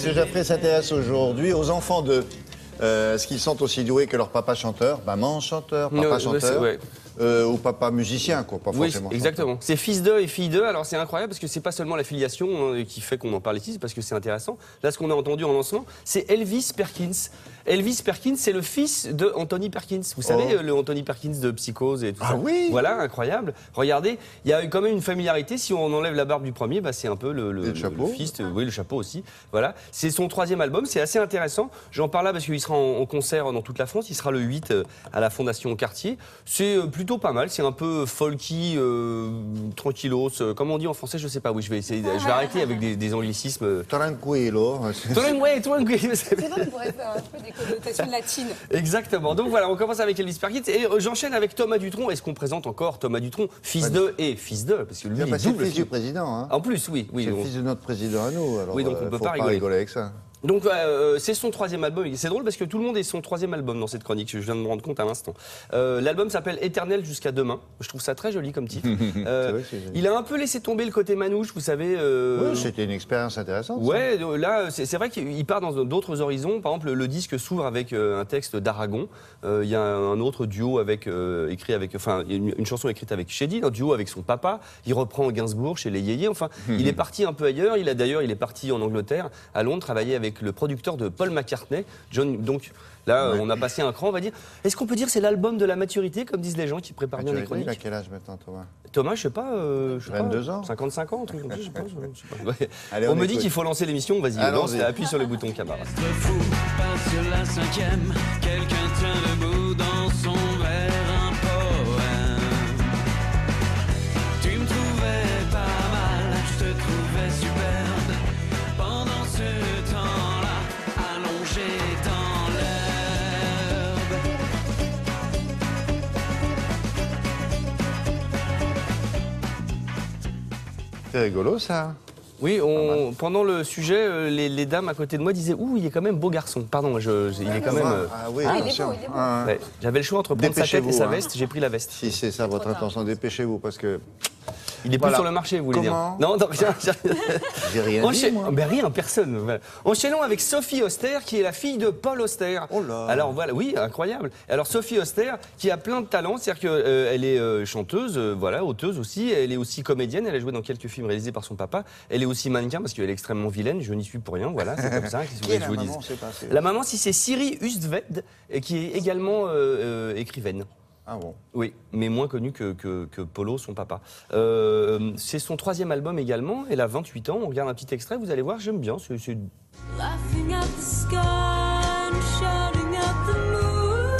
Monsieur Jaffré s'intéresse aujourd'hui aux enfants de... Est-ce qu'ils sont aussi doués que leur papa chanteur? Maman chanteur, papa chanteur, ou papa musicien, quoi, pas forcément. Oui, exactement. C'est fils d'eux et filles d'eux. Alors c'est incroyable parce que c'est pas seulement la filiation qui fait qu'on en parle ici, c'est parce que c'est intéressant. Là, ce qu'on a entendu en lancement, c'est Elvis Perkins. Elvis Perkins, c'est le fils de Anthony Perkins. Vous savez, le Anthony Perkins de Psychose et tout ça. Ah oui. Voilà, incroyable. Regardez, il y a quand même une familiarité. Si on enlève la barbe du premier, bah, c'est un peu le chapeau. fils. Oui, le chapeau aussi. Voilà. C'est son 3e album. C'est assez intéressant. J'en parle là parce qu'il sera en concert dans toute la France. Il sera le 8 à la Fondation Cartier. C'est plutôt pas mal. C'est un peu folky, tranquillos. Comme on dit en français, je sais pas. Oui, je vais essayer. Je vais arrêter avec des anglicismes. Tranquillo. Tranquillo. C'est vrai qu'on pourrait faire un peu des connotations latines. Exactement. Donc voilà, on commence avec Elvis Perkins et j'enchaîne avec Thomas Dutronc. Est-ce qu'on présente encore Thomas Dutronc, fils de et fils de, parce que lui, il est C'est le double fils du président. Hein. En plus, oui. C'est le fils de notre président à nous. Alors, oui, donc on peut faut pas rigoler avec ça. Donc c'est son 3e album. C'est drôle parce que tout le monde est son 3e album dans cette chronique. Je viens de me rendre compte à l'instant. L'album s'appelle Éternel jusqu'à demain. Je trouve ça très joli comme titre. Vrai, il a un peu laissé tomber le côté manouche, vous savez. Oui, c'était une expérience intéressante. Ouais, là c'est vrai qu'il part dans d'autres horizons. Par exemple, le disque s'ouvre avec un texte d'Aragon. Il y a un autre duo une chanson écrite avec Shady, un duo avec son papa. Il reprend Gainsbourg chez les Yéyés. Enfin, il est parti un peu ailleurs. Il est parti en Angleterre, à Londres, travailler avec le producteur de Paul McCartney, John. Donc là, on a passé un cran, on va dire. Est-ce qu'on peut dire c'est l'album de la maturité, comme disent les gens qui préparent bien les chroniques? Il a quel âge maintenant, Thomas? Thomas, je sais pas. 22 ans. 55 ans, un truc comme ça, je sais pas. Ouais. Allez, on me dit qu'il faut lancer l'émission. Vas-y, lance, appuie sur le bouton camarade. Fou, passe la 5e, quelqu'un tient debout dans son verre un poème. Tu me trouvais pas mal, je te trouvais superbe. Pendant ce temps-là, allongé dans l'herbe. C'est rigolo, ça. Oui, pendant le sujet, les dames à côté de moi disaient « Ouh, il est quand même beau garçon ». Pardon, il est quand même... Ah oui, il est beau, il est beau. Ouais, j'avais le choix entre prendre sa tête et sa veste, j'ai pris la veste. Si c'est ça votre intention, dépêchez-vous, parce que... Il est plus sur le marché, vous voulez dire? Non, rien. J'ai rien dit, moi. Ben rien, personne. Voilà. Enchaînons avec Sophie Auster, qui est la fille de Paul Auster. Oh là. Alors voilà, oui, incroyable. Alors Sophie Auster, qui a plein de talents, c'est-à-dire qu'elle est chanteuse, auteuse aussi. Elle est aussi comédienne. Elle a joué dans quelques films réalisés par son papa. Elle est aussi mannequin parce qu'elle est extrêmement vilaine. Je n'y suis pour rien. Voilà, c'est comme ça. Qui est la maman, la maman, c'est Siri Hustved, qui est également écrivaine. Ah bon? Oui, mais moins connu que Polo, son papa. C'est son 3e album également, elle a 28 ans. On regarde un petit extrait, vous allez voir, j'aime bien. Laughing at the sky and shouting at the moon.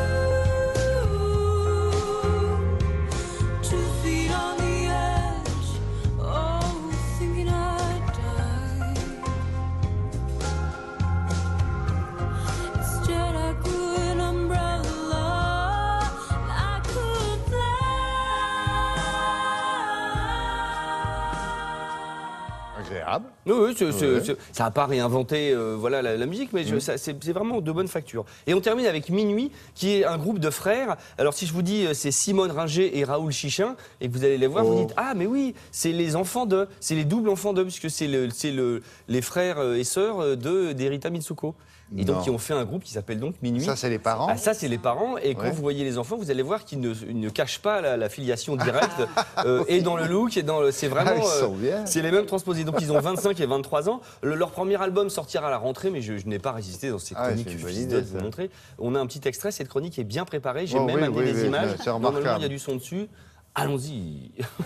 2 feet on the edge, oh, thinking I'd die. Instead I grew an umbrella, I could fly. Agréable. Oui, ça n'a pas réinventé la musique, mais c'est vraiment de bonne facture. Et on termine avec Minuit, qui est un groupe de frères. Alors si je vous dis c'est Simone Ringer et Raoul Chichin, et que vous allez les voir, vous dites ah mais oui, c'est les enfants c'est les doubles enfants d'eux, puisque c'est les frères et sœurs d'Erita Mitsuko. Et donc, ils ont fait un groupe qui s'appelle donc Minuit. Ça, c'est les parents? Ah, ça, c'est les parents. Et quand vous voyez les enfants, vous allez voir qu'ils ne cachent pas la filiation directe. Et dans le look, et c'est vraiment... c'est les mêmes transposés. Donc, ils ont 25 et 23 ans. Leur premier album sortira à la rentrée, mais je n'ai pas résisté dans cette chronique que je suis de vous montrer. On a un petit extrait. Cette chronique est bien préparée. J'ai même amené des images. Normalement, il y a du son dessus. Allons-y.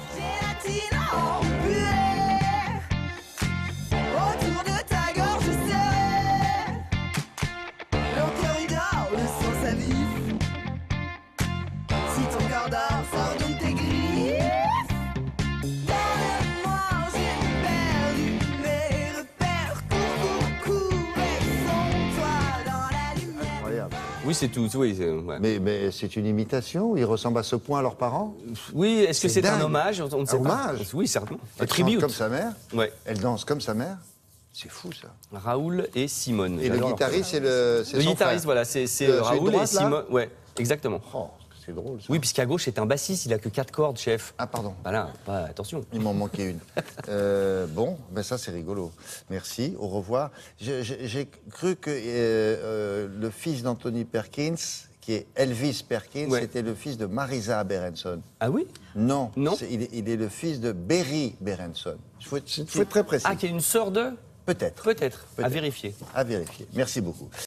Oui, c'est tout. Oui, mais c'est une imitation? Ils ressemblent à ce point à leurs parents? Oui, est-ce que c'est un hommage? On ne sait pas. Oui, certainement. Elle chante comme sa mère? Ouais. Elle danse comme sa mère? C'est fou, ça. Raoul et Simone. Et le guitariste, c'est son guitariste, frère. voilà, c'est Raoul et Simone. Ouais, exactement. Oh, c'est drôle, ça. Oui, puisqu'à gauche, c'est un bassiste, il a que 4 cordes, chef. Ah, pardon. Voilà, attention. Il m'en manquait une. Bon, ben ça c'est rigolo. Merci, au revoir. J'ai cru que le fils d'Anthony Perkins, qui est Elvis Perkins, était le fils de Marisa Berenson. Ah oui? Non, Non. Il est le fils de Berry Berenson. Il faut être très précis. Ah, qui est une sœur de? Peut-être. Peut-être, à vérifier. À vérifier. Merci beaucoup.